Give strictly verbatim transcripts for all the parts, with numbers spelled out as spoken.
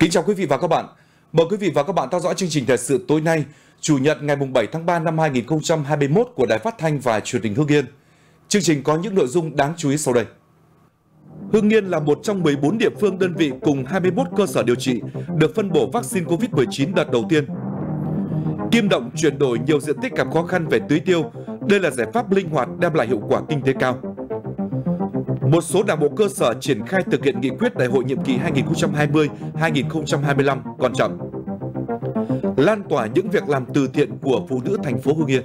Kính chào quý vị và các bạn. Mời quý vị và các bạn theo dõi chương trình thời sự tối nay, Chủ nhật ngày bảy tháng ba năm hai nghìn không trăm hai mươi mốt của Đài Phát thanh và Truyền hình Hưng Yên. Chương trình có những nội dung đáng chú ý sau đây. Hưng Yên là một trong mười bốn địa phương đơn vị cùng hai mươi mốt cơ sở điều trị được phân bổ vaccine Covid mười chín đợt đầu tiên. Kim Động chuyển đổi nhiều diện tích gặp khó khăn về tưới tiêu. Đây là giải pháp linh hoạt đem lại hiệu quả kinh tế cao. Một số đảng bộ cơ sở triển khai thực hiện nghị quyết đại hội nhiệm kỳ hai nghìn không trăm hai mươi đến hai nghìn không trăm hai mươi lăm còn chậm. Lan tỏa những việc làm từ thiện của phụ nữ thành phố Hưng Yên.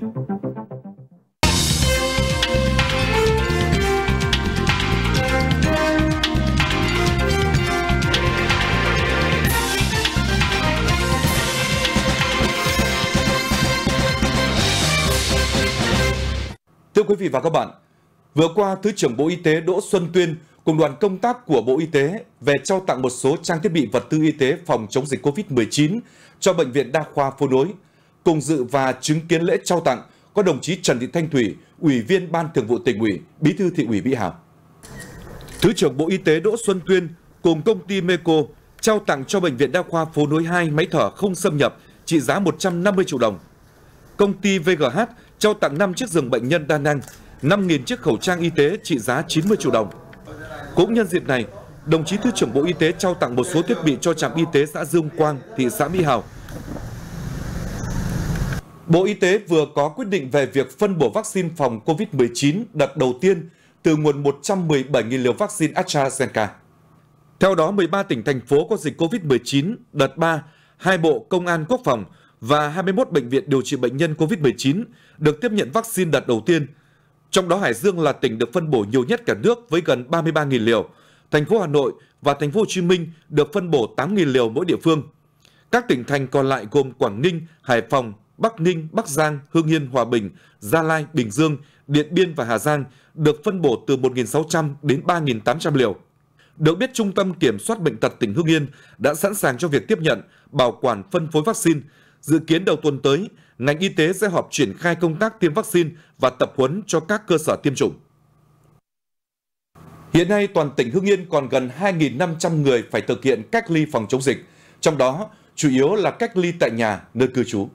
Thưa quý vị và các bạn, vừa qua, Thứ trưởng Bộ Y tế Đỗ Xuân Tuyên cùng đoàn công tác của Bộ Y tế về trao tặng một số trang thiết bị vật tư y tế phòng chống dịch Covid mười chín cho Bệnh viện Đa khoa Phố Nối. Cùng dự và chứng kiến lễ trao tặng có đồng chí Trần Thị Thanh Thủy, Ủy viên Ban Thường vụ Tỉnh ủy, Bí thư Thị ủy Mỹ Hào. Thứ trưởng Bộ Y tế Đỗ Xuân Tuyên cùng công ty Meco trao tặng cho Bệnh viện Đa khoa Phố Nối hai máy thở không xâm nhập trị giá một trăm năm mươi triệu đồng. Công ty vê giê hát trao tặng năm chiếc giường bệnh nhân đa năng, năm nghìn chiếc khẩu trang y tế trị giá chín mươi triệu đồng. Cũng nhân dịp này, đồng chí Thứ trưởng Bộ Y tế trao tặng một số thiết bị cho trạm y tế xã Dương Quang, thị xã Mỹ Hào. Bộ Y tế vừa có quyết định về việc phân bổ vaccine phòng Covid mười chín đợt đầu tiên từ nguồn một trăm mười bảy nghìn liều vaccine AstraZeneca. Theo đó, mười ba tỉnh, thành phố có dịch Covid mười chín đợt ba, hai bộ Công an Quốc phòng và hai mươi mốt bệnh viện điều trị bệnh nhân Covid mười chín được tiếp nhận vaccine đợt đầu tiên. Trong đó Hải Dương là tỉnh được phân bổ nhiều nhất cả nước với gần ba mươi ba nghìn liều. Thành phố Hà Nội và Thành phố Hồ Chí Minh được phân bổ tám nghìn liều mỗi địa phương. Các tỉnh thành còn lại gồm Quảng Ninh, Hải Phòng, Bắc Ninh, Bắc Giang, Hưng Yên, Hòa Bình, Gia Lai, Bình Dương, Điện Biên và Hà Giang được phân bổ từ một nghìn sáu trăm đến ba nghìn tám trăm liều. Được biết, Trung tâm Kiểm soát Bệnh tật tỉnh Hưng Yên đã sẵn sàng cho việc tiếp nhận, bảo quản, phân phối vaccine. Dự kiến đầu tuần tới, ngành y tế sẽ họp triển khai công tác tiêm vaccine và tập huấn cho các cơ sở tiêm chủng. Hiện nay, toàn tỉnh Hưng Yên còn gần hai nghìn năm trăm người phải thực hiện cách ly phòng chống dịch, trong đó chủ yếu là cách ly tại nhà, nơi cư trú.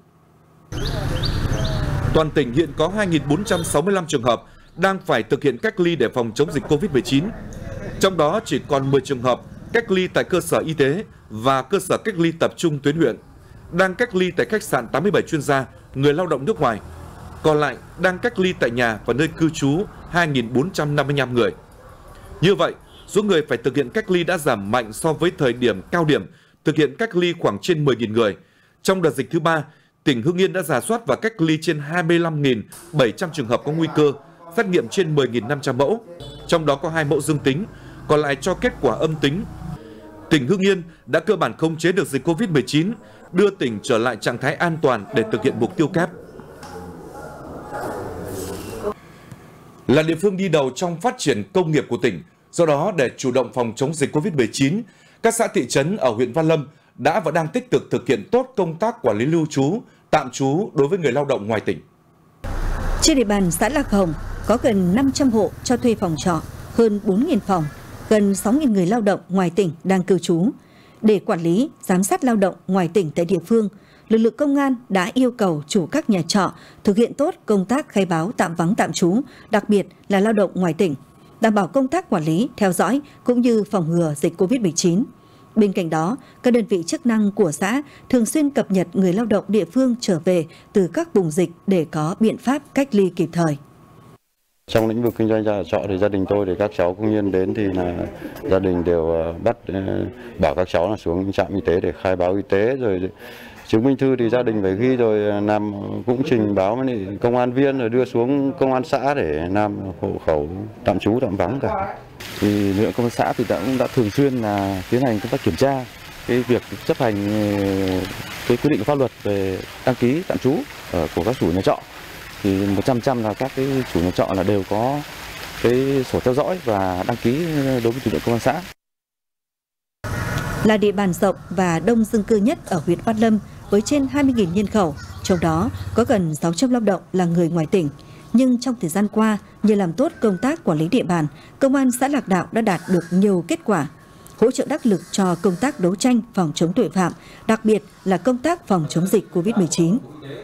Toàn tỉnh hiện có hai nghìn bốn trăm sáu mươi lăm trường hợp đang phải thực hiện cách ly để phòng chống dịch Covid mười chín. Trong đó chỉ còn mười trường hợp cách ly tại cơ sở y tế và cơ sở cách ly tập trung tuyến huyện, đang cách ly tại khách sạn tám mươi bảy chuyên gia, người lao động nước ngoài. Còn lại đang cách ly tại nhà và nơi cư trú hai nghìn bốn trăm năm mươi lăm người. Như vậy, số người phải thực hiện cách ly đã giảm mạnh so với thời điểm cao điểm, thực hiện cách ly khoảng trên mười nghìn người. Trong đợt dịch thứ ba, tỉnh Hưng Yên đã rà soát và cách ly trên hai mươi lăm nghìn bảy trăm trường hợp có nguy cơ, xét nghiệm trên mười nghìn năm trăm mẫu. Trong đó có hai mẫu dương tính, còn lại cho kết quả âm tính. Tỉnh Hưng Yên đã cơ bản khống chế được dịch Covid mười chín, đưa tỉnh trở lại trạng thái an toàn để thực hiện mục tiêu kép. Là địa phương đi đầu trong phát triển công nghiệp của tỉnh, do đó để chủ động phòng chống dịch Covid mười chín, các xã thị trấn ở huyện Văn Lâm đã và đang tích cực thực hiện tốt công tác quản lý lưu trú, tạm trú đối với người lao động ngoài tỉnh. Trên địa bàn xã Lạc Hồng có gần năm trăm hộ cho thuê phòng trọ, hơn bốn nghìn phòng, gần sáu nghìn người lao động ngoài tỉnh đang cư trú. Để quản lý, giám sát lao động ngoài tỉnh tại địa phương, lực lượng công an đã yêu cầu chủ các nhà trọ thực hiện tốt công tác khai báo tạm vắng tạm trú, đặc biệt là lao động ngoài tỉnh, đảm bảo công tác quản lý, theo dõi cũng như phòng ngừa dịch Covid mười chín. Bên cạnh đó, các đơn vị chức năng của xã thường xuyên cập nhật người lao động địa phương trở về từ các vùng dịch để có biện pháp cách ly kịp thời. Trong lĩnh vực kinh doanh nhà trọ thì gia đình tôi thì các cháu công nhân đến thì là gia đình đều bắt bảo các cháu là xuống trạm y tế để khai báo y tế, rồi chứng minh thư thì gia đình phải ghi, rồi làm cũng trình báo với công an viên rồi đưa xuống công an xã để làm hộ khẩu tạm trú tạm vắng cả. Thì lực lượng công an xã thì đã, cũng đã thường xuyên là tiến hành công tác kiểm tra cái việc chấp hành cái quy định của pháp luật về đăng ký tạm trú của các chủ nhà trọ. Thì một trăm phần trăm là các cái chủ nhà trọ là đều có cái sổ theo dõi và đăng ký đối với lực lượng công an xã. Là địa bàn rộng và đông dân cư nhất ở huyện Văn Lâm với trên hai mươi nghìn nhân khẩu, trong đó có gần sáu trăm lao động là người ngoài tỉnh. Nhưng trong thời gian qua, nhờ làm tốt công tác quản lý địa bàn, Công an xã Lạc Đạo đã đạt được nhiều kết quả. hỗ trợ đắc lực cho công tác đấu tranh phòng chống tội phạm, đặc biệt là công tác phòng chống dịch Covid mười chín.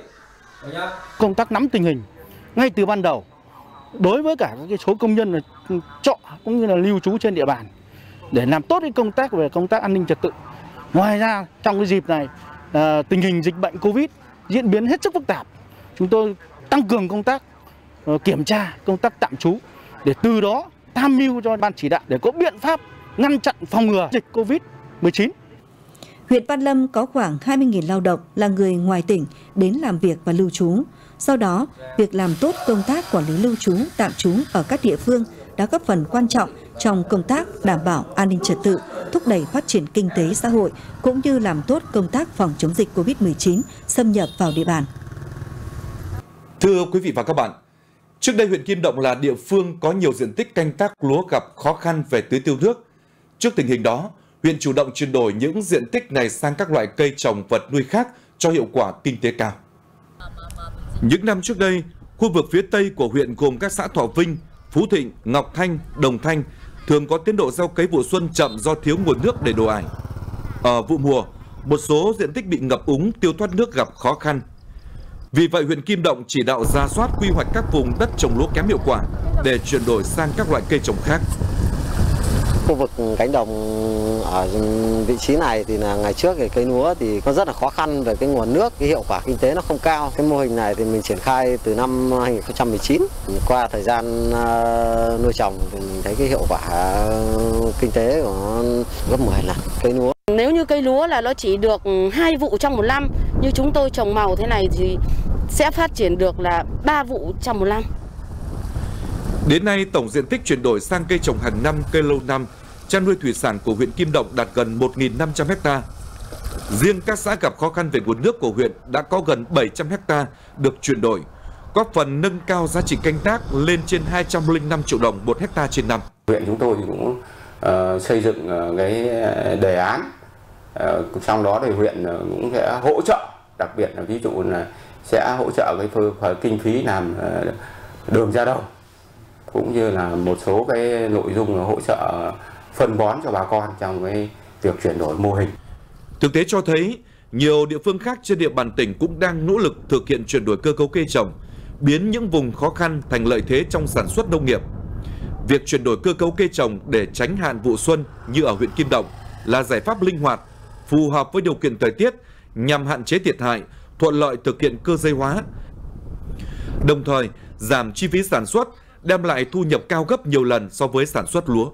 Công tác nắm tình hình ngay từ ban đầu đối với cả các số công nhân trọ cũng như là lưu trú trên địa bàn để làm tốt cái công tác về công tác an ninh trật tự. Ngoài ra trong cái dịp này tình hình dịch bệnh Covid diễn biến hết sức phức tạp, chúng tôi tăng cường công tác kiểm tra, công tác tạm trú để từ đó tham mưu cho ban chỉ đạo để có biện pháp ngăn chặn phòng ngừa dịch Covid mười chín. Huyện Văn Lâm có khoảng hai mươi nghìn lao động là người ngoài tỉnh đến làm việc và lưu trú. Do đó, việc làm tốt công tác quản lý lưu trú, tạm trú ở các địa phương đã góp phần quan trọng trong công tác đảm bảo an ninh trật tự, thúc đẩy phát triển kinh tế xã hội cũng như làm tốt công tác phòng chống dịch Covid mười chín xâm nhập vào địa bàn. Thưa quý vị và các bạn, trước đây huyện Kim Động là địa phương có nhiều diện tích canh tác lúa gặp khó khăn về tưới tiêu nước. Trước tình hình đó, huyện chủ động chuyển đổi những diện tích này sang các loại cây trồng vật nuôi khác cho hiệu quả kinh tế cao. Những năm trước đây, khu vực phía Tây của huyện gồm các xã Thọ Vinh, Phú Thịnh, Ngọc Thanh, Đồng Thanh thường có tiến độ gieo cấy vụ xuân chậm do thiếu nguồn nước để đổ ải. Ở vụ mùa, một số diện tích bị ngập úng, tiêu thoát nước gặp khó khăn. Vì vậy, huyện Kim Động chỉ đạo rà soát quy hoạch các vùng đất trồng lúa kém hiệu quả để chuyển đổi sang các loại cây trồng khác. Khu vực cánh đồng ở vị trí này thì là ngày trước thì cây lúa thì có rất là khó khăn về cái nguồn nước, cái hiệu quả kinh tế nó không cao. Cái mô hình này thì mình triển khai từ năm hai nghìn không trăm mười chín. Qua thời gian nuôi trồng thì mình thấy cái hiệu quả kinh tế của nó gấp mười lần cây lúa. Nếu như cây lúa là nó chỉ được hai vụ trong một năm, như chúng tôi trồng màu thế này thì sẽ phát triển được là ba vụ trong một năm. Đến nay, tổng diện tích chuyển đổi sang cây trồng hàng năm, cây lâu năm, chăn nuôi thủy sản của huyện Kim Động đạt gần một nghìn năm trăm ha. Riêng các xã gặp khó khăn về nguồn nước của huyện đã có gần bảy trăm ha được chuyển đổi, góp phần nâng cao giá trị canh tác lên trên hai trăm lẻ năm triệu đồng một hecta trên năm. Huyện chúng tôi cũng uh, xây dựng uh, cái đề án, uh, trong đó thì huyện cũng sẽ hỗ trợ, đặc biệt là ví dụ là sẽ hỗ trợ cái phần kinh phí làm uh, đường ra đồng, cũng như là một số cái nội dung hỗ trợ phân bón cho bà con trong cái việc chuyển đổi mô hình. Thực tế cho thấy, nhiều địa phương khác trên địa bàn tỉnh cũng đang nỗ lực thực hiện chuyển đổi cơ cấu cây trồng, biến những vùng khó khăn thành lợi thế trong sản xuất nông nghiệp. Việc chuyển đổi cơ cấu cây trồng để tránh hạn vụ xuân như ở huyện Kim Động là giải pháp linh hoạt, phù hợp với điều kiện thời tiết nhằm hạn chế thiệt hại, thuận lợi thực hiện cơ giới hóa, đồng thời giảm chi phí sản xuất, đem lại thu nhập cao gấp nhiều lần so với sản xuất lúa.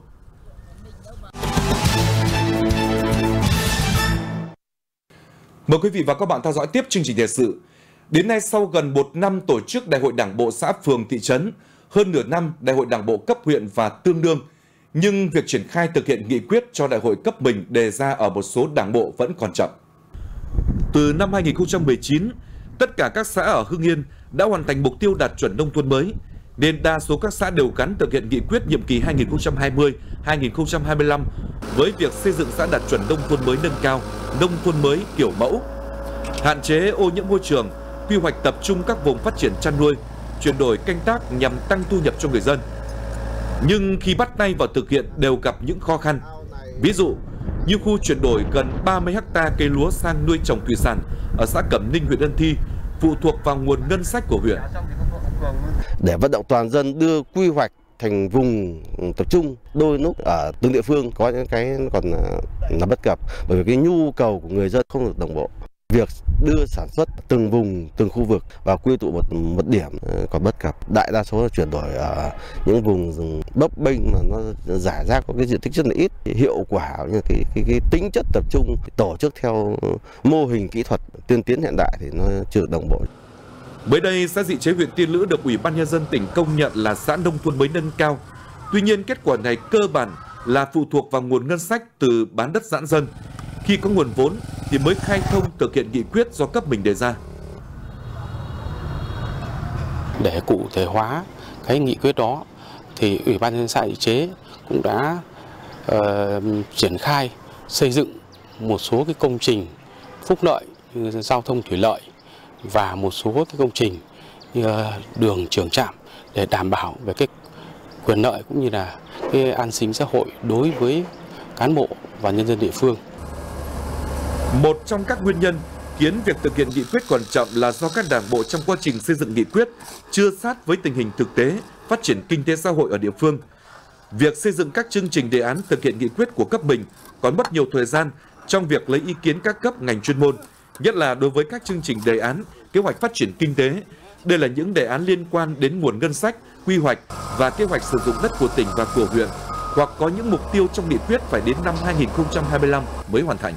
Mời quý vị và các bạn theo dõi tiếp chương trình thời sự. Đến nay, sau gần một năm tổ chức Đại hội Đảng bộ xã, phường, thị trấn, hơn nửa năm Đại hội Đảng bộ cấp huyện và tương đương, nhưng việc triển khai thực hiện nghị quyết cho Đại hội cấp mình đề ra ở một số đảng bộ vẫn còn chậm. Từ năm hai nghìn không trăm mười chín, tất cả các xã ở Hưng Yên đã hoàn thành mục tiêu đạt chuẩn nông thôn mới, nên đa số các xã đều gắn thực hiện nghị quyết nhiệm kỳ hai nghìn không trăm hai mươi đến hai nghìn không trăm hai mươi lăm với việc xây dựng xã đạt chuẩn nông thôn mới nâng cao, nông thôn mới kiểu mẫu, hạn chế ô nhiễm môi trường, quy hoạch tập trung các vùng phát triển chăn nuôi, chuyển đổi canh tác nhằm tăng thu nhập cho người dân. Nhưng khi bắt tay vào thực hiện đều gặp những khó khăn. Ví dụ như khu chuyển đổi gần ba mươi ha cây lúa sang nuôi trồng thủy sản ở xã Cẩm Ninh, huyện Ân Thi, phụ thuộc vào nguồn ngân sách của huyện. Để vận động toàn dân đưa quy hoạch thành vùng tập trung, đôi lúc ở từng địa phương có những cái còn là bất cập, bởi vì cái nhu cầu của người dân không được đồng bộ. Việc đưa sản xuất từng vùng, từng khu vực và quy tụ một một điểm còn bất cập. Đại đa số là chuyển đổi ở những vùng bấp bênh mà nó rải rác, có cái diện tích rất là ít, hiệu quả như cái, cái cái tính chất tập trung tổ chức theo mô hình kỹ thuật tiên tiến hiện đại thì nó chưa được đồng bộ. Mới đây, xã Dị Chế, huyện Tiên Lữ được Ủy ban Nhân dân tỉnh công nhận là xã nông thôn mới nâng cao. Tuy nhiên, kết quả này cơ bản là phụ thuộc vào nguồn ngân sách từ bán đất giãn dân. Khi có nguồn vốn thì mới khai thông thực hiện nghị quyết do cấp mình đề ra. Để cụ thể hóa cái nghị quyết đó, thì Ủy ban Nhân dân xã Dị Chế cũng đã uh, triển khai xây dựng một số cái công trình phúc lợi như giao thông thủy lợi và một số cái công trình như đường trường trạm để đảm bảo về cái quyền lợi cũng như là cái an sinh xã hội đối với cán bộ và nhân dân địa phương. Một trong các nguyên nhân khiến việc thực hiện nghị quyết còn chậm là do các đảng bộ trong quá trình xây dựng nghị quyết chưa sát với tình hình thực tế, phát triển kinh tế xã hội ở địa phương. Việc xây dựng các chương trình đề án thực hiện nghị quyết của cấp mình còn mất nhiều thời gian trong việc lấy ý kiến các cấp ngành chuyên môn, nhất là đối với các chương trình đề án, kế hoạch phát triển kinh tế. Đây là những đề án liên quan đến nguồn ngân sách, quy hoạch và kế hoạch sử dụng đất của tỉnh và của huyện, hoặc có những mục tiêu trong nghị quyết phải đến năm hai nghìn không trăm hai mươi lăm mới hoàn thành.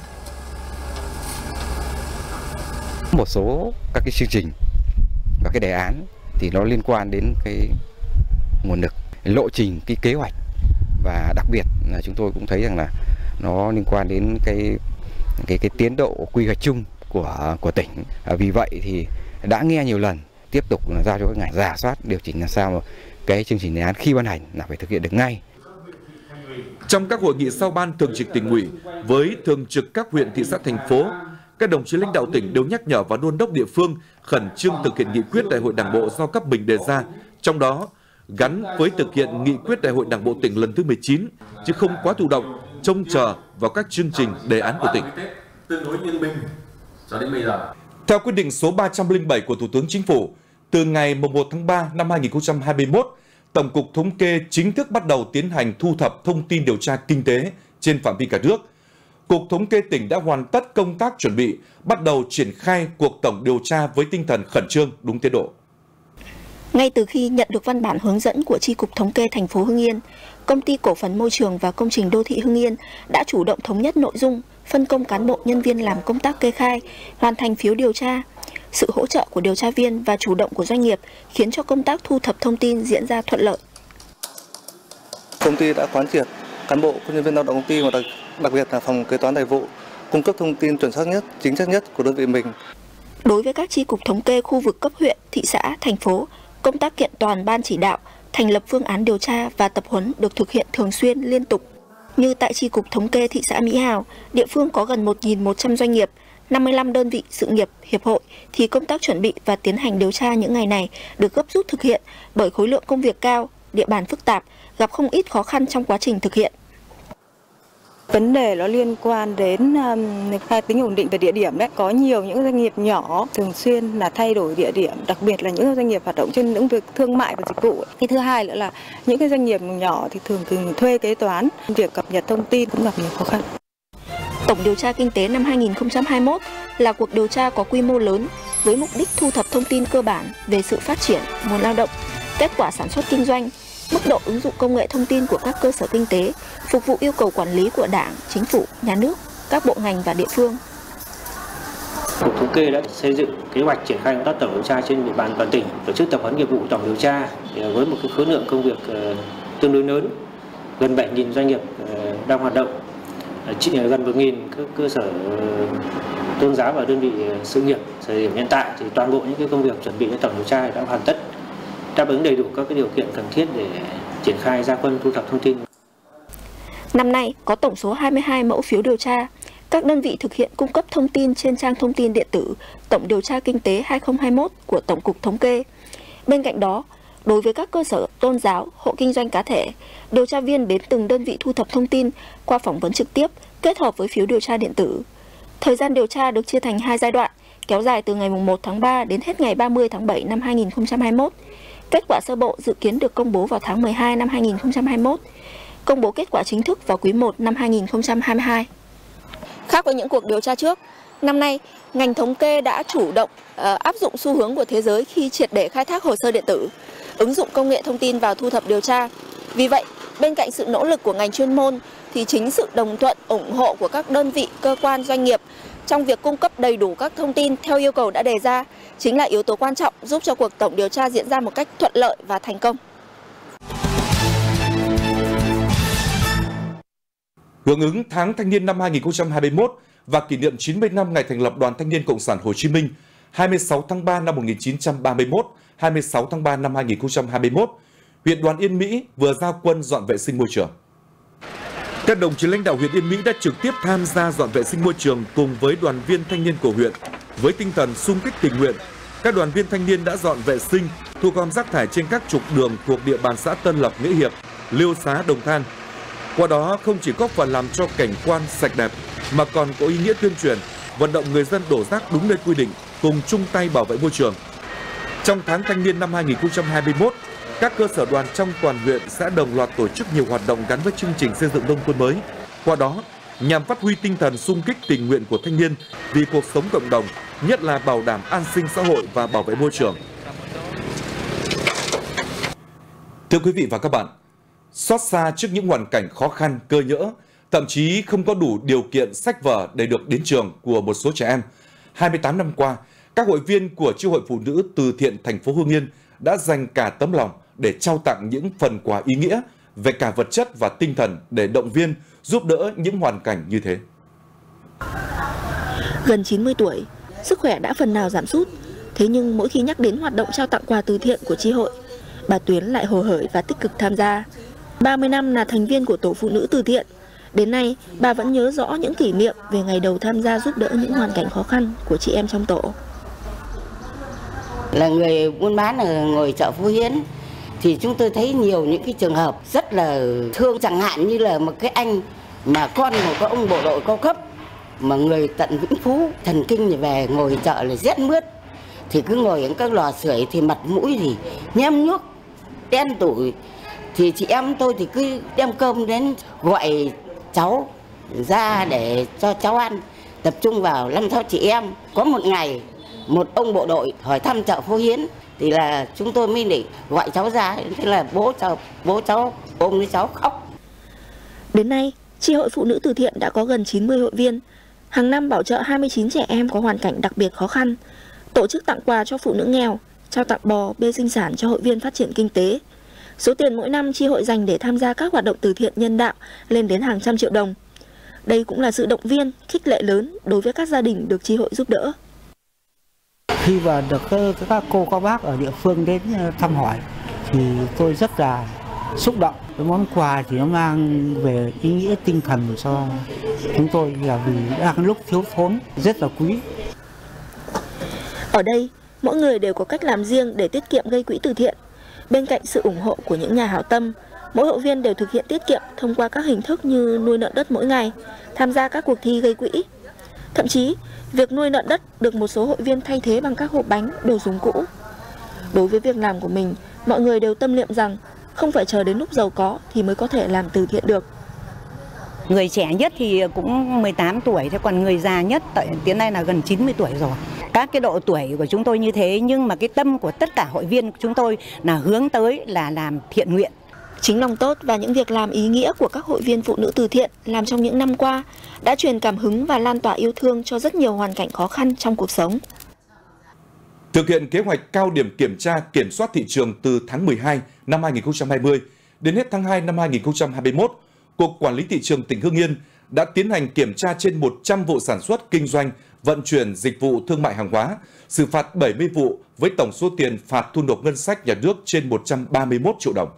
Một số các cái chương trình và cái đề án thì nó liên quan đến cái nguồn lực, lộ trình, cái kế hoạch, và đặc biệt là chúng tôi cũng thấy rằng là nó liên quan đến cái cái cái tiến độ quy hoạch chung của của tỉnh. À, vì vậy thì đã nghe nhiều lần, tiếp tục là giao cho các ngành rà soát, điều chỉnh làm sao mà cái chương trình đề án khi ban hành là phải thực hiện được ngay. Trong các hội nghị sau ban thường trực tỉnh ủy với thường trực các huyện, thị xã, thành phố, các đồng chí lãnh đạo tỉnh đều nhắc nhở và đôn đốc địa phương khẩn trương thực hiện nghị quyết đại hội đảng bộ do cấp mình đề ra, trong đó gắn với thực hiện nghị quyết đại hội đảng bộ tỉnh lần thứ mười chín, chứ không quá thụ động, trông chờ vào các chương trình đề án của tỉnh. Theo quyết định số ba trăm lẻ bảy của Thủ tướng Chính phủ, từ ngày mùng một tháng ba năm hai nghìn không trăm hai mươi mốt, Tổng cục Thống kê chính thức bắt đầu tiến hành thu thập thông tin điều tra kinh tế trên phạm vi cả nước. Cục Thống kê tỉnh đã hoàn tất công tác chuẩn bị, bắt đầu triển khai cuộc tổng điều tra với tinh thần khẩn trương, đúng tiến độ. Ngay từ khi nhận được văn bản hướng dẫn của Chi cục Thống kê thành phố Hưng Yên, Công ty Cổ phần Môi trường và Công trình Đô thị Hưng Yên đã chủ động thống nhất nội dung, phân công cán bộ nhân viên làm công tác kê khai, hoàn thành phiếu điều tra. Sự hỗ trợ của điều tra viên và chủ động của doanh nghiệp khiến cho công tác thu thập thông tin diễn ra thuận lợi. Công ty đã quán triệt cán bộ, công nhân viên lao động công ty và đặc, đặc biệt là phòng kế toán tài vụ cung cấp thông tin chuẩn xác nhất, chính xác nhất của đơn vị mình. Đối với các chi cục thống kê khu vực cấp huyện, thị xã, thành phố, công tác kiện toàn ban chỉ đạo, thành lập phương án điều tra và tập huấn được thực hiện thường xuyên, liên tục. Như tại chi cục thống kê thị xã Mỹ Hào, địa phương có gần một nghìn một trăm doanh nghiệp, năm mươi lăm đơn vị sự nghiệp, hiệp hội, thì công tác chuẩn bị và tiến hành điều tra những ngày này được gấp rút thực hiện bởi khối lượng công việc cao, địa bàn phức tạp, gặp không ít khó khăn trong quá trình thực hiện. Vấn đề nó liên quan đến um, tính ổn định về địa điểm đấy. Có nhiều những doanh nghiệp nhỏ thường xuyên là thay đổi địa điểm, đặc biệt là những doanh nghiệp hoạt động trên lĩnh vực thương mại và dịch vụ. Cái thứ hai nữa là những cái doanh nghiệp nhỏ thì thường thường thuê kế toán, việc cập nhật thông tin cũng gặp nhiều khó khăn. Tổng điều tra kinh tế năm hai nghìn không trăm hai mươi mốt là cuộc điều tra có quy mô lớn với mục đích thu thập thông tin cơ bản về sự phát triển, nguồn lao động, kết quả sản xuất kinh doanh, mức độ ứng dụng công nghệ thông tin của các cơ sở kinh tế, phục vụ yêu cầu quản lý của Đảng, Chính phủ, Nhà nước, các bộ ngành và địa phương. Cục Thống kê đã xây dựng kế hoạch triển khai công tác tổng điều tra trên địa bàn toàn tỉnh, tổ chức tập huấn nghiệp vụ tổng điều tra với một cái khối lượng công việc tương đối lớn, gần bảy nghìn doanh nghiệp đang hoạt động, gần một nghìn các cơ sở tôn giáo và đơn vị sự nghiệp. Thời điểm hiện tại thì toàn bộ những cái công việc chuẩn bị cho tổng điều tra đã hoàn tất, đáp ứng đầy đủ các cái điều kiện cần thiết để triển khai ra quân thu thập thông tin. Năm nay có tổng số hai mươi hai mẫu phiếu điều tra. Các đơn vị thực hiện cung cấp thông tin trên trang thông tin điện tử Tổng điều tra kinh tế hai nghìn không trăm hai mươi mốt của Tổng cục Thống kê. Bên cạnh đó, đối với các cơ sở tôn giáo, hộ kinh doanh cá thể, điều tra viên đến từng đơn vị thu thập thông tin qua phỏng vấn trực tiếp kết hợp với phiếu điều tra điện tử. Thời gian điều tra được chia thành hai giai đoạn, kéo dài từ ngày mùng một tháng ba đến hết ngày ba mươi tháng bảy năm hai nghìn không trăm hai mươi mốt. Kết quả sơ bộ dự kiến được công bố vào tháng mười hai năm hai nghìn không trăm hai mươi mốt, công bố kết quả chính thức vào quý một năm hai nghìn không trăm hai mươi hai. Khác với những cuộc điều tra trước, năm nay, ngành thống kê đã chủ động uh, áp dụng xu hướng của thế giới khi triệt để khai thác hồ sơ điện tử, ứng dụng công nghệ thông tin vào thu thập điều tra. Vì vậy, bên cạnh sự nỗ lực của ngành chuyên môn, thì chính sự đồng thuận, ủng hộ của các đơn vị, cơ quan, doanh nghiệp trong việc cung cấp đầy đủ các thông tin theo yêu cầu đã đề ra chính là yếu tố quan trọng giúp cho cuộc tổng điều tra diễn ra một cách thuận lợi và thành công. Hưởng ứng tháng Thanh niên năm hai nghìn không trăm hai mươi mốt và kỷ niệm chín mươi năm ngày thành lập Đoàn Thanh niên Cộng sản Hồ Chí Minh hai mươi sáu tháng ba năm một nghìn chín trăm ba mươi mốt, hai mươi sáu tháng ba năm hai nghìn không trăm hai mươi mốt, huyện Đoàn Yên Mỹ vừa ra quân dọn vệ sinh môi trường. Các đồng chí lãnh đạo huyện Yên Mỹ đã trực tiếp tham gia dọn vệ sinh môi trường cùng với đoàn viên thanh niên của huyện. Với tinh thần xung kích tình nguyện, các đoàn viên thanh niên đã dọn vệ sinh, thu gom rác thải trên các trục đường thuộc địa bàn xã Tân Lập, Nghĩa Hiệp, Liêu Xá, Đồng Than. Qua đó không chỉ góp phần làm cho cảnh quan sạch đẹp mà còn có ý nghĩa tuyên truyền, vận động người dân đổ rác đúng nơi quy định, cùng chung tay bảo vệ môi trường. Trong tháng thanh niên năm hai nghìn không trăm hai mươi mốt, các cơ sở đoàn trong toàn huyện sẽ đồng loạt tổ chức nhiều hoạt động gắn với chương trình xây dựng nông thôn mới. Qua đó, nhằm phát huy tinh thần xung kích tình nguyện của thanh niên vì cuộc sống cộng đồng, nhất là bảo đảm an sinh xã hội và bảo vệ môi trường. Thưa quý vị và các bạn, xót xa trước những hoàn cảnh khó khăn, cơ nhỡ, thậm chí không có đủ điều kiện sách vở để được đến trường của một số trẻ em, hai mươi tám năm qua, các hội viên của Chi hội Phụ nữ từ thiện thành phố Hưng Yên đã dành cả tấm lòng để trao tặng những phần quà ý nghĩa về cả vật chất và tinh thần để động viên, giúp đỡ những hoàn cảnh như thế. Gần chín mươi tuổi, sức khỏe đã phần nào giảm sút. Thế nhưng mỗi khi nhắc đến hoạt động trao tặng quà từ thiện của chi hội, bà Tuyến lại hồ hởi và tích cực tham gia. ba mươi năm là thành viên của tổ phụ nữ từ thiện. Đến nay, bà vẫn nhớ rõ những kỷ niệm về ngày đầu tham gia giúp đỡ những hoàn cảnh khó khăn của chị em trong tổ. Là người buôn bán ở ngồi chợ Phú Hiến thì chúng tôi thấy nhiều những cái trường hợp rất là thương, chẳng hạn như là một cái anh mà con của các ông bộ đội cao cấp mà người tận Vĩnh Phú thần kinh thì về ngồi chợ là rét mướt, thì cứ ngồi ở các lò sưởi thì mặt mũi thì nhem nhuốc đen tủi, thì chị em tôi thì cứ đem cơm đến gọi cháu ra để cho cháu ăn, tập trung vào năm sáu chị em. Có một ngày một ông bộ đội hỏi thăm chợ Phú Hiến thì là chúng tôi mới định gọi cháu ra, thế là bố cháu bố cháu ôm lấy cháu khóc. Đến nay, Chi hội Phụ nữ từ thiện đã có gần chín mươi hội viên, hàng năm bảo trợ hai mươi chín trẻ em có hoàn cảnh đặc biệt khó khăn, tổ chức tặng quà cho phụ nữ nghèo, trao tặng bò, bê sinh sản cho hội viên phát triển kinh tế. Số tiền mỗi năm chi hội dành để tham gia các hoạt động từ thiện nhân đạo lên đến hàng trăm triệu đồng. Đây cũng là sự động viên, khích lệ lớn đối với các gia đình được chi hội giúp đỡ. Khi mà được các cô các bác ở địa phương đến thăm hỏi thì tôi rất là xúc động. Cái món quà thì nó mang về ý nghĩa tinh thần cho chúng tôi, là vì đang lúc thiếu thốn rất là quý. Ở đây, mỗi người đều có cách làm riêng để tiết kiệm gây quỹ từ thiện. Bên cạnh sự ủng hộ của những nhà hảo tâm, mỗi hội viên đều thực hiện tiết kiệm thông qua các hình thức như nuôi lợn đất mỗi ngày, tham gia các cuộc thi gây quỹ. Thậm chí, việc nuôi lợn đất được một số hội viên thay thế bằng các hộp bánh, đồ dùng cũ. Đối với việc làm của mình, mọi người đều tâm niệm rằng không phải chờ đến lúc giàu có thì mới có thể làm từ thiện được. Người trẻ nhất thì cũng mười tám tuổi, thế còn người già nhất đến nay là gần chín mươi tuổi rồi. Các cái độ tuổi của chúng tôi như thế, nhưng mà cái tâm của tất cả hội viên của chúng tôi là hướng tới là làm thiện nguyện. Chính lòng tốt và những việc làm ý nghĩa của các hội viên phụ nữ từ thiện làm trong những năm qua đã truyền cảm hứng và lan tỏa yêu thương cho rất nhiều hoàn cảnh khó khăn trong cuộc sống. Thực hiện kế hoạch cao điểm kiểm tra kiểm soát thị trường từ tháng mười hai năm hai nghìn không trăm hai mươi đến hết tháng hai năm hai nghìn không trăm hai mươi mốt, Cục Quản lý Thị trường tỉnh Hưng Yên đã tiến hành kiểm tra trên một trăm vụ sản xuất, kinh doanh, vận chuyển dịch vụ thương mại hàng hóa, xử phạt bảy mươi vụ với tổng số tiền phạt thu nộp ngân sách nhà nước trên một trăm ba mươi mốt triệu đồng.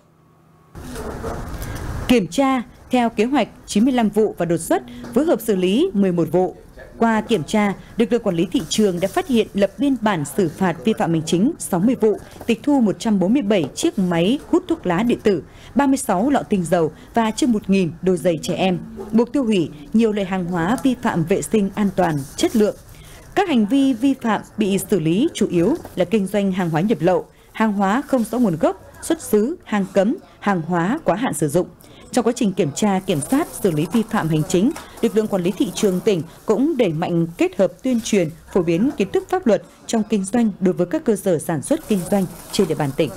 Kiểm tra theo kế hoạch chín mươi lăm vụ và đột xuất, phối hợp xử lý mười một vụ. Qua kiểm tra, lực lượng quản lý thị trường đã phát hiện lập biên bản xử phạt vi phạm hành chính sáu mươi vụ, tịch thu một trăm bốn mươi bảy chiếc máy hút thuốc lá điện tử, ba mươi sáu lọ tinh dầu và trên một nghìn đôi giày trẻ em, buộc tiêu hủy nhiều loại hàng hóa vi phạm vệ sinh an toàn, chất lượng. Các hành vi vi phạm bị xử lý chủ yếu là kinh doanh hàng hóa nhập lậu, hàng hóa không rõ nguồn gốc, xuất xứ, hàng cấm, hàng hóa quá hạn sử dụng. Trong quá trình kiểm tra, kiểm soát, xử lý vi phạm hành chính, lực lượng quản lý thị trường tỉnh cũng đẩy mạnh kết hợp tuyên truyền, phổ biến kiến thức pháp luật trong kinh doanh đối với các cơ sở sản xuất kinh doanh trên địa bàn tỉnh.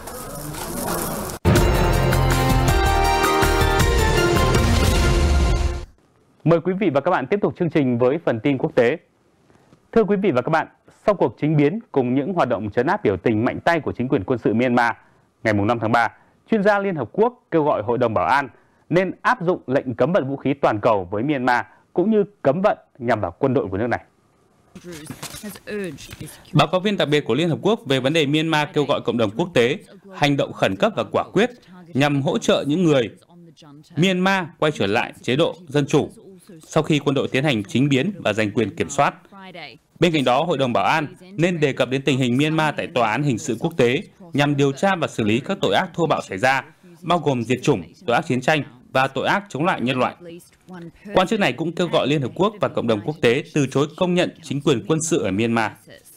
Mời quý vị và các bạn tiếp tục chương trình với phần tin quốc tế. Thưa quý vị và các bạn, sau cuộc chính biến cùng những hoạt động trấn áp biểu tình mạnh tay của chính quyền quân sự Myanmar, ngày năm tháng ba, chuyên gia Liên Hợp Quốc kêu gọi Hội đồng Bảo an nên áp dụng lệnh cấm vận vũ khí toàn cầu với Myanmar cũng như cấm vận nhằm vào quân đội của nước này. Báo cáo viên đặc biệt của Liên Hợp Quốc về vấn đề Myanmar kêu gọi cộng đồng quốc tế hành động khẩn cấp và quả quyết nhằm hỗ trợ những người Myanmar quay trở lại chế độ dân chủ sau khi quân đội tiến hành chính biến và giành quyền kiểm soát. Bên cạnh đó, Hội đồng Bảo an nên đề cập đến tình hình Myanmar tại Tòa án Hình sự Quốc tế nhằm điều tra và xử lý các tội ác thô bạo xảy ra, bao gồm diệt chủng, tội ác chiến tranh, và tội ác chống lại nhân loại. Quan chức này cũng kêu gọi Liên Hợp Quốc và cộng đồng quốc tế từ chối công nhận chính quyền quân sự ở Myanmar.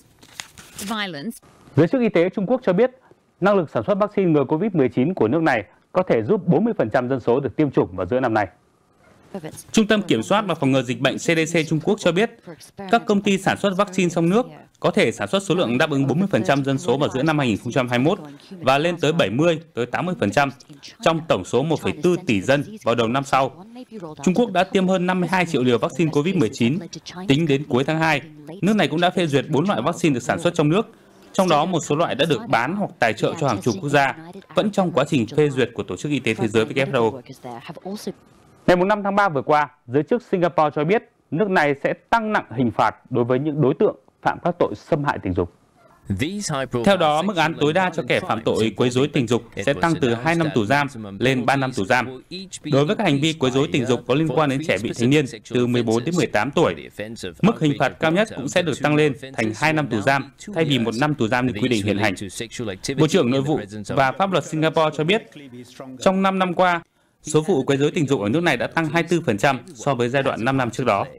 Giới chức y tế Trung Quốc cho biết năng lực sản xuất vaccine ngừa Covid mười chín của nước này có thể giúp bốn mươi phần trăm dân số được tiêm chủng vào giữa năm nay. Trung tâm Kiểm soát và Phòng ngừa Dịch bệnh C D C Trung Quốc cho biết các công ty sản xuất vaccine trong nước có thể sản xuất số lượng đáp ứng bốn mươi phần trăm dân số vào giữa năm hai nghìn không trăm hai mươi mốt và lên tới bảy mươi tới tám mươi phần trăm trong tổng số một phẩy bốn tỷ dân vào đầu năm sau. Trung Quốc đã tiêm hơn năm mươi hai triệu liều vaccine Covid mười chín. Tính đến cuối tháng hai, nước này cũng đã phê duyệt bốn loại vaccine được sản xuất trong nước. Trong đó, một số loại đã được bán hoặc tài trợ cho hàng chục quốc gia, vẫn trong quá trình phê duyệt của Tổ chức Y tế Thế giới W H O. Ngày năm tháng ba vừa qua, giới chức Singapore cho biết nước này sẽ tăng nặng hình phạt đối với những đối tượng phạm các tội xâm hại tình dục. Theo đó, mức án tối đa cho kẻ phạm tội quấy rối tình dục sẽ tăng từ hai năm tù giam lên ba năm tù giam. Đối với các hành vi quấy rối tình dục có liên quan đến trẻ vị thành niên từ mười bốn đến mười tám tuổi, mức hình phạt cao nhất cũng sẽ được tăng lên thành hai năm tù giam thay vì một năm tù giam như quy định hiện hành. Bộ trưởng Nội vụ và Pháp luật Singapore cho biết, trong năm năm qua, số vụ quấy rối tình dục ở nước này đã tăng hai mươi tư phần trăm so với giai đoạn năm năm trước đó.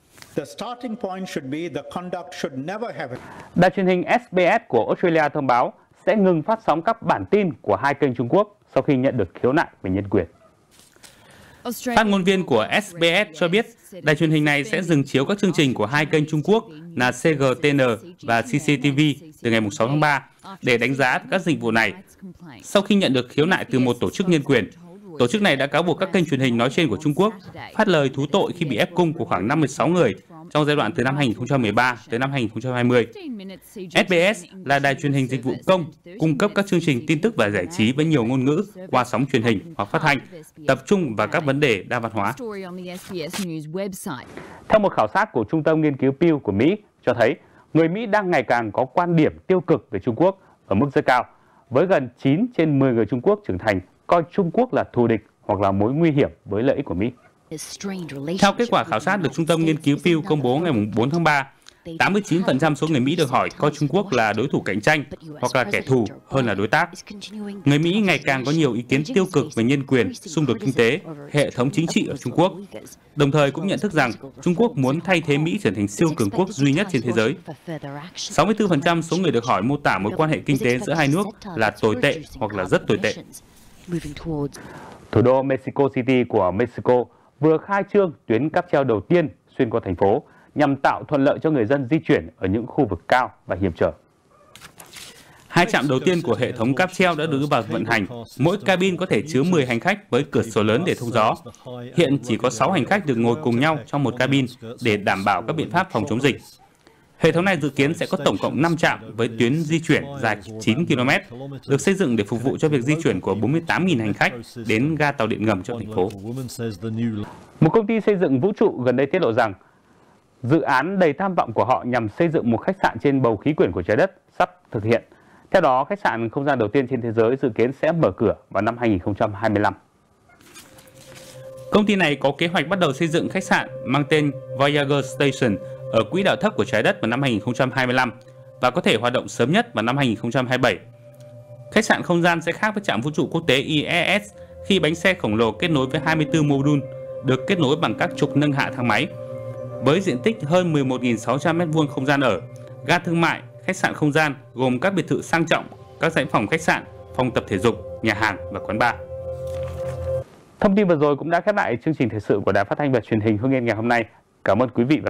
Đài truyền hình S B S của Australia thông báo sẽ ngừng phát sóng các bản tin của hai kênh Trung Quốc sau khi nhận được khiếu nại về nhân quyền. Phát ngôn viên của S B S cho biết đài truyền hình này sẽ dừng chiếu các chương trình của hai kênh Trung Quốc là C G T N và C C T V từ ngày sáu tháng ba để đánh giá các dịch vụ này. Sau khi nhận được khiếu nại từ một tổ chức nhân quyền, tổ chức này đã cáo buộc các kênh truyền hình nói trên của Trung Quốc phát lời thú tội khi bị ép cung của khoảng năm mươi sáu người trong giai đoạn từ năm hai nghìn không trăm mười ba tới năm hai nghìn không trăm hai mươi. S B S là đài truyền hình dịch vụ công, cung cấp các chương trình tin tức và giải trí với nhiều ngôn ngữ qua sóng truyền hình hoặc phát thanh, tập trung vào các vấn đề đa văn hóa. Theo một khảo sát của Trung tâm Nghiên cứu Pew của Mỹ cho thấy, người Mỹ đang ngày càng có quan điểm tiêu cực về Trung Quốc ở mức rất cao, với gần chín trên mười người Trung Quốc trưởng thành coi Trung Quốc là thù địch hoặc là mối nguy hiểm với lợi ích của Mỹ. Theo kết quả khảo sát được Trung tâm Nghiên cứu Pew công bố ngày bốn tháng ba, tám mươi chín phần trăm số người Mỹ được hỏi coi Trung Quốc là đối thủ cạnh tranh hoặc là kẻ thù hơn là đối tác. Người Mỹ ngày càng có nhiều ý kiến tiêu cực về nhân quyền, xung đột kinh tế, hệ thống chính trị ở Trung Quốc. Đồng thời cũng nhận thức rằng Trung Quốc muốn thay thế Mỹ trở thành siêu cường quốc duy nhất trên thế giới. sáu mươi tư phần trăm số người được hỏi mô tả mối quan hệ kinh tế giữa hai nước là tồi tệ hoặc là rất tồi tệ. Thủ đô Mexico City của Mexico vừa khai trương tuyến cáp treo đầu tiên xuyên qua thành phố nhằm tạo thuận lợi cho người dân di chuyển ở những khu vực cao và hiểm trở. Hai trạm đầu tiên của hệ thống cáp treo đã được đưa vào vận hành. Mỗi cabin có thể chứa mười hành khách với cửa sổ lớn để thông gió. Hiện chỉ có sáu hành khách được ngồi cùng nhau trong một cabin để đảm bảo các biện pháp phòng chống dịch. Hệ thống này dự kiến sẽ có tổng cộng năm trạm với tuyến di chuyển dài chín ki lô mét, được xây dựng để phục vụ cho việc di chuyển của bốn mươi tám nghìn hành khách đến ga tàu điện ngầm trong thành phố. Một công ty xây dựng vũ trụ gần đây tiết lộ rằng dự án đầy tham vọng của họ nhằm xây dựng một khách sạn trên bầu khí quyển của trái đất sắp thực hiện. Theo đó, khách sạn không gian đầu tiên trên thế giới dự kiến sẽ mở cửa vào năm hai nghìn không trăm hai mươi lăm. Công ty này có kế hoạch bắt đầu xây dựng khách sạn mang tên Voyager Station ở quỹ đạo thấp của trái đất vào năm hai nghìn không trăm hai mươi lăm và có thể hoạt động sớm nhất vào năm hai nghìn không trăm hai mươi bảy. Khách sạn không gian sẽ khác với trạm vũ trụ quốc tế I S S khi bánh xe khổng lồ kết nối với hai mươi tư mô đun được kết nối bằng các trục nâng hạ thang máy. Với diện tích hơn mười một nghìn sáu trăm mét vuông không gian ở, ga thương mại, khách sạn không gian gồm các biệt thự sang trọng, các dãy phòng khách sạn, phòng tập thể dục, nhà hàng và quán bar. Thông tin vừa rồi cũng đã khép lại chương trình thời sự của Đài Phát thanh và Truyền hình Hưng Yên ngày hôm nay. Cảm ơn quý vị và